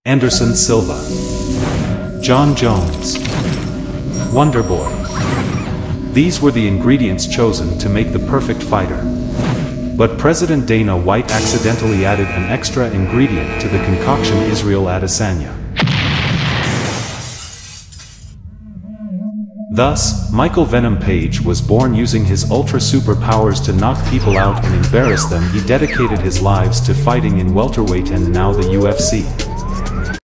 Anderson Silva, John Jones, Wonder Boy. These were the ingredients chosen to make the perfect fighter. But President Dana White accidentally added an extra ingredient to the concoction: Israel Adesanya. Thus, Michael Venom Page was born using his ultra superpowers to knock people out and embarrass them. He dedicated his lives to fighting in welterweight and now the UFC.